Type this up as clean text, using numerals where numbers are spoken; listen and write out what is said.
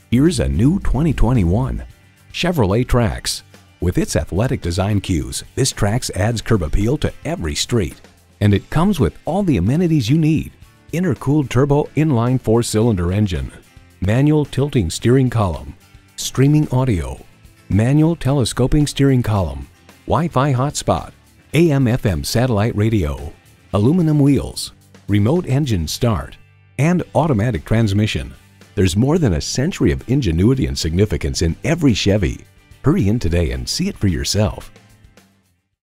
Here's a new 2021 Chevrolet Trax. With its athletic design cues, this Trax adds curb appeal to every street. And it comes with all the amenities you need. Intercooled turbo inline 4-cylinder engine, manual tilting steering column, streaming audio, manual telescoping steering column, Wi-Fi hotspot, AM/FM satellite radio, aluminum wheels, remote engine start, and automatic transmission. There's more than a century of ingenuity and significance in every Chevy. Hurry in today and see it for yourself.